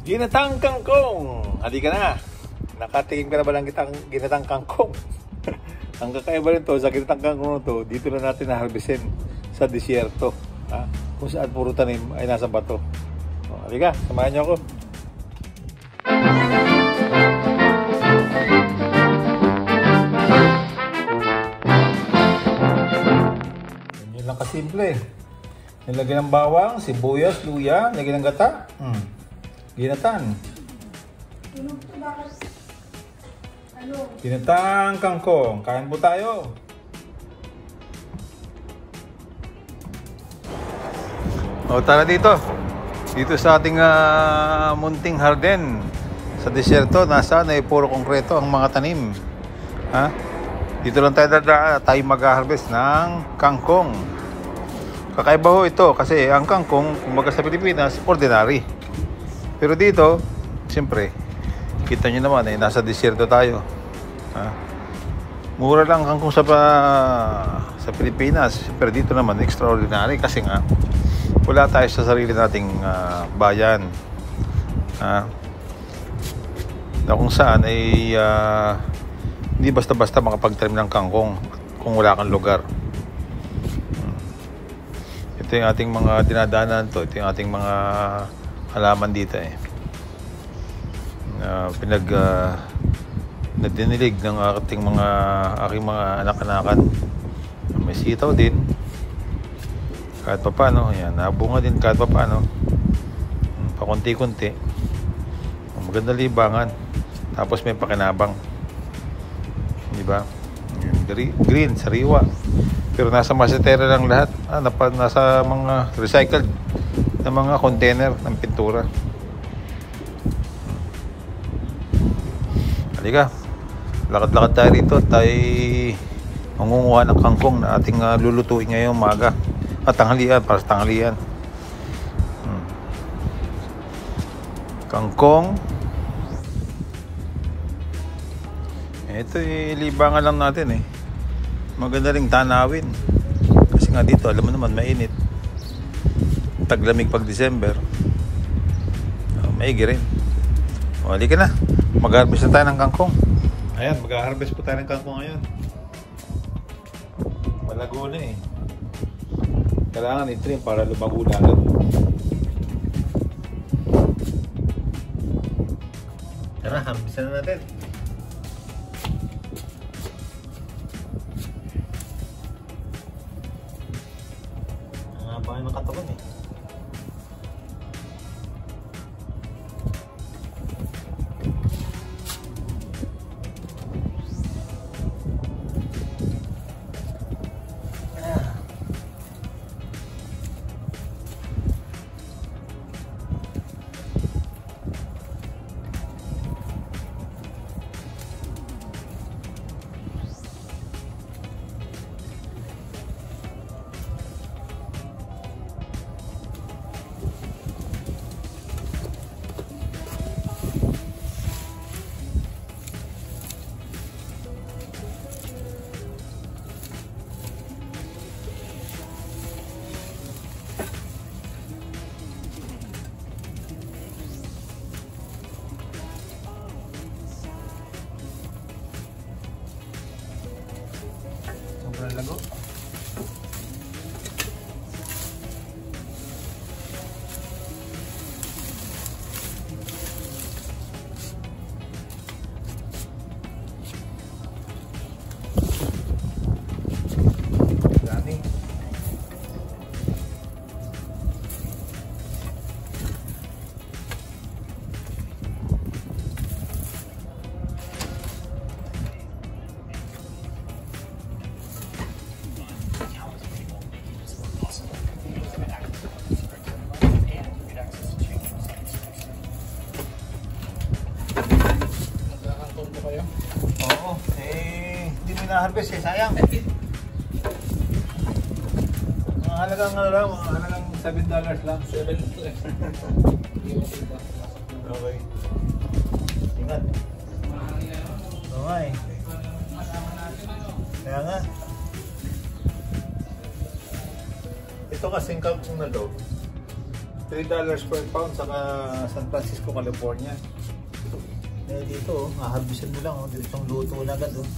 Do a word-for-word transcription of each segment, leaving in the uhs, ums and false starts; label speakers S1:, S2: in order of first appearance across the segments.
S1: Ginatang kangkong! Halika na! Nakatikim ka na ba ng gitang, ginatang kangkong? Ang kakaiba rin to, sa ginatang kangkong to, dito na natin na-harvestin sa disyerto. Ha? Kung saan puro tanim ay nasa bato. O, halika, samahan niyo ako. Yan lang kasimple. Nilagyan ng bawang, sibuyas, luya, nilagyan ng gata. Hmm. Ginatan. Ginatang kangkong. Kain po tayo. O tara dito. Dito sa ating uh, munting harden. Sa disyerto, nasa na puro konkreto ang mga tanim. Ha? Dito lang tayo dadaan. Tayo mag-harvest ng kangkong. Kakaiba ho ito kasi ang kangkong, kumbaga sa Pilipinas, ordinary. Pero dito, siyempre, kita nyo naman eh, nasa disyerto tayo. Ha? Mura lang kangkong sa, sa Pilipinas. Pero dito naman, extraordinary kasi nga, wala tayo sa sarili nating uh, bayan. Ha? Na kung saan ay uh, hindi basta-basta makapagtanim ng kangkong kung wala kang lugar. Ito yung ating mga dinadaanan to. Ito yung ating mga halaman dito eh. Uh, pinag uh, nadinilig ng ating mga aking mga anak-anakan. May sitaw din. Kahit pa paano, yan, nabunga din kahit pa paano. Pakunti-kunti. Maganda libangan. Tapos may pakinabang. Di ba? Green, sariwa. Pero nasa masetera lang lahat. Ah, nasa mga recycled na mga container ng pintura. Halika. Lakad-lakad tayo rito. Tayo mangunguha ng kangkong na ating uh, lulutuin ngayong umaga. At tanghalian, para sa tanghalian. Hmm. Kangkong. Ito eh, libangan lang natin eh. Maganda ring tanawin. Kasi nga dito, alam mo naman, mainit. Taglamig pag December. Oh, maigi rin. O, halika na. Mag-harvest na tayo ng kangkong. Ayan, mag-harvest po tayo ng kangkong ngayon. Malago na eh. Kailangan i-trim para lumago na agad. Tara, harvest na natin. Ang haba ng katawan eh. Sobrang lago. Dami. Oo, eh, hindi mo na-harvest eh, sayang. Mga halagang ano lang, mga halagang seven dollars lang. seven dollars. Okay. Ingat. Okay. Kaya nga. Ito kasing kangkong na loob. three dollars per pound saka San Francisco, California.
S2: Eh dito, oh, haharbisan mo lang, oh. Diretsong luto na agad, oh.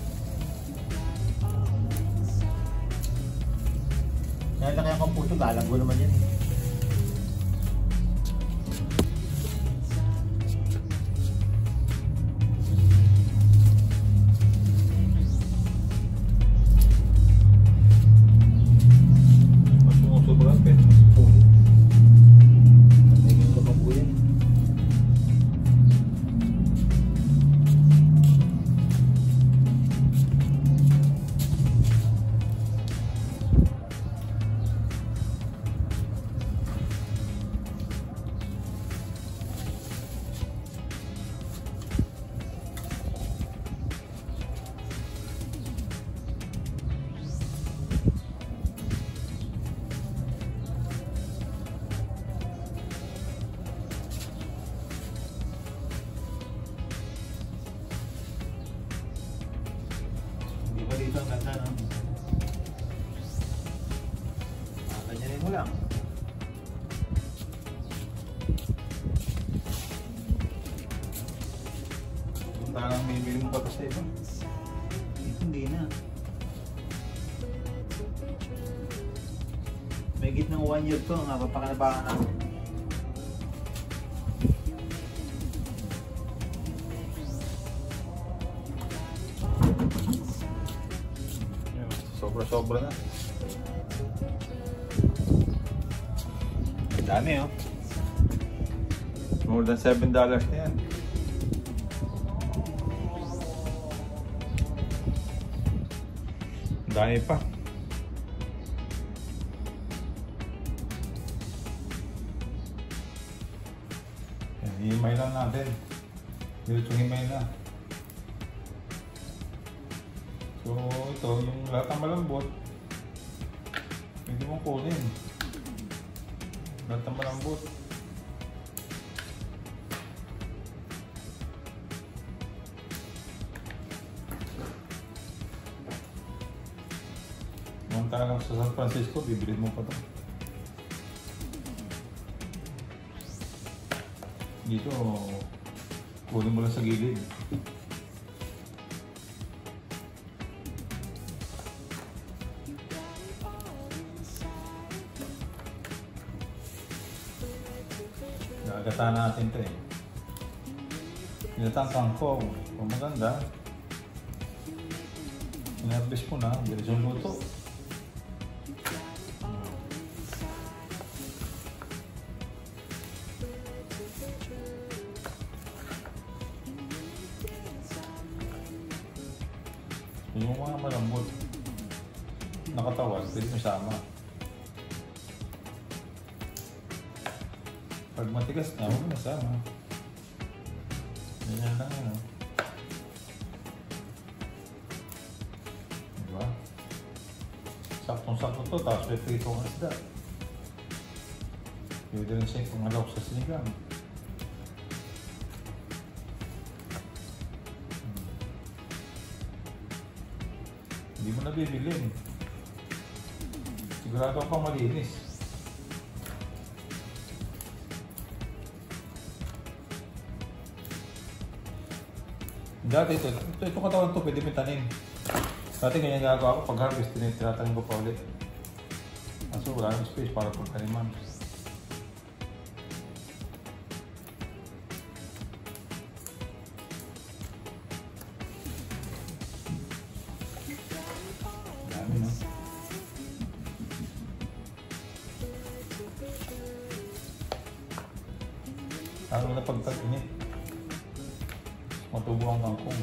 S2: Nalaki ang puto, galang ko naman yan, eh. Dito ang ganda, no? Ah, ganyanin mo lang.
S1: Kung parang may biling pa pa sa ito.
S2: Dito hindi na. May gitnang one year to, nga papakanabakan namin.
S1: Sobra-sobra na. Dami, oh. More than seven dollars na yan. Dami pa. Himay lang natin. Dito himay na. So ito, yung lahat ng malambot, hindi mong kunin. Lahat ng malambot. Munta lang sa San Francisco, bibili mo pa ito. Dito, kunin mo lang sa gilid. Nagagata natin ito eh. Pinatang kangkong. Kung maganda, inarbis mo na, bilis yung luto. Yung mga malambot, nakatawan, pwede mo sama. Pag matigas na, huwag mo nasama. Ganyan lang yun, oh. Diba? Saktong-sakto to, tapos may prito ng isda. Pwede rin siya itong alok sa sinigang. Hindi mo na bibilin. Sigurado ka pang malinis. Dati ito, ito, ito katawan ito, pwede mo tanim. Dati ganyan gagawa ako, pag harvest, tinatanim ko pa ulit. Kaso wala ng space para pagtaniman. Dami, no? Lalo na pagtag-init. Matubo ang kangkong.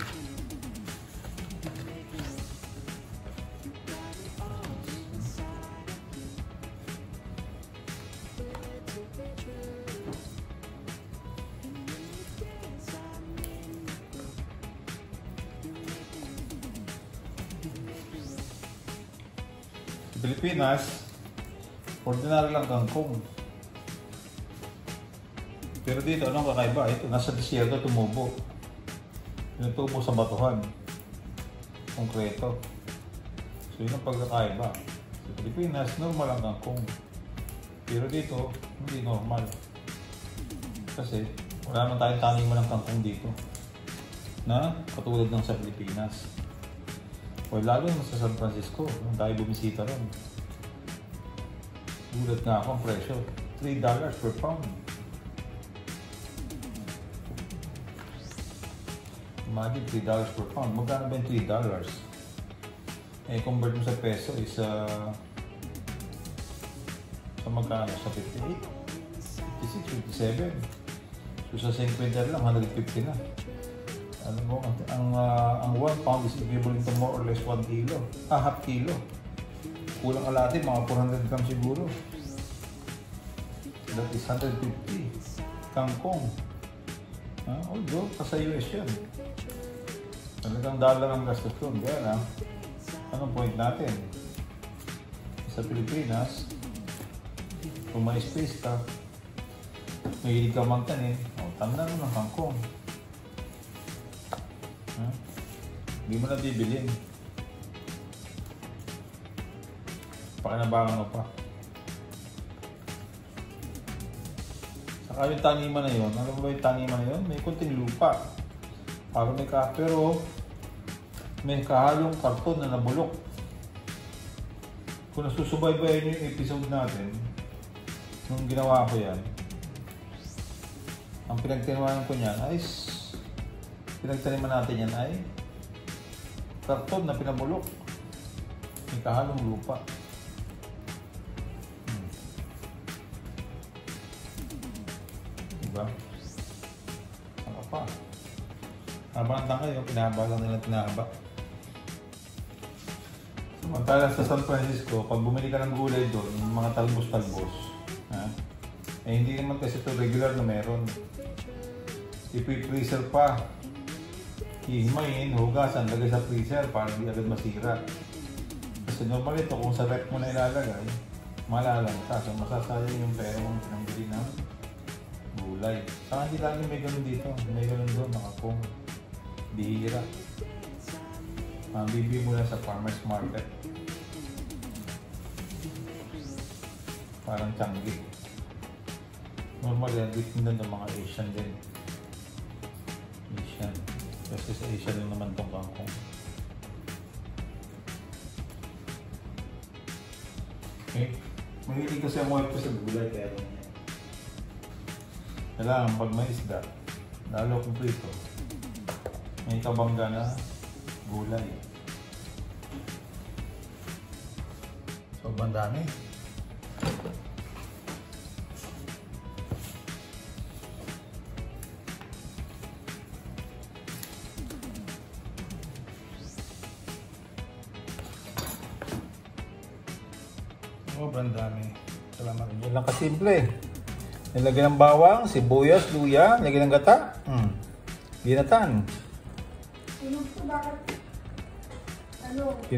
S1: Sa Pilipinas, ordinary lang kangkong. Pero dito, anong kakaiba? Ito, nasa disyerto tumubo. Tinutubo sa batuhan. Konkreto. So yun ang pagkakaiba. Sa Pilipinas, normal ang kangkong. Pero dito, hindi normal. Kasi wala naman tayong taniman ng kangkong dito na katulad ng sa Pilipinas. O lalo yung sa San Francisco, nung tayo bumisita ron. Gulat nga ako ang presyo, three dollars per pound. Imagine three dollars per pound. Magkano ba yung three dollars? Eh, convert mo sa peso is uh, sa magkano? Sa fifty-eight, fifty-six, fifty-seven. So sa fifty lang, one hundred fifty na. Ano mo, ang, uh, ang one pound is equivalent to more or less one kilo. Ah, half kilo. Kulang alati, mga four hundred grams siguro. That is one hundred fifty. Kangkong. Ah, although, sa U S yan. Talagang dollar ang gastos doon. Kaya na, anong point natin? Sa Pilipinas, kung may space ka, mahilig ka magtanim, o, tanda mo ng kangkong. Huh? Hindi mo na bibilin. Pakinabangan mo pa. Saka yung taniman na yun, alam mo ba yung taniman na yun? May kunting lupa. Parang may ka, pero may kahalong karton na nabulok. Kung nasusubaybayan yung episode natin, nung ginawa ko yan, ang pinagtaniman ko niyan ay pinagtaniman natin yan ay karton na pinabulok. May kahalong lupa. Hmm. Diba? Saka pa. Habang kayo, pinahaba lang nila pinahaba. Samantala sa San Francisco, pag bumili ka ng gulay doon, mga talbos-talbos, ha? Eh hindi naman kasi ito regular na meron. Ipi-freezer pa. Hihimayin, hugasan, lagay sa freezer para hindi agad masira. Kasi normal ito, kung sa rep mo na ilalagay, malalanta. So masasayang yung pera mong pinambili ng gulay. Saka hindi lagi may ganun dito. May ganun doon, nakakong bihira. Mabibi mo lang sa farmer's market. Parang Changi. Normal yan, din ng mga Asian din. Asian. Kasi sa Asian lang naman itong kangkong. Okay. Mahilig kasi ang wife ko sa gulay kaya rin yan. Kailangan pag may isda, lalo kumplito, may kabangga na gulay. Sobrang dami. Sobrang dami. Salamat. Yan lang kasimple. Nilagyan ng bawang, sibuyas, luya, nilagyan ng gata. Hmm. Ginatan.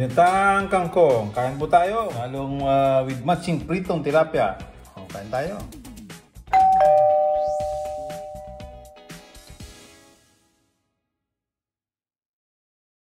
S1: Ginatang kangkong. Kain po tayo. Halong uh, with matching pritong tilapia. O, kain tayo.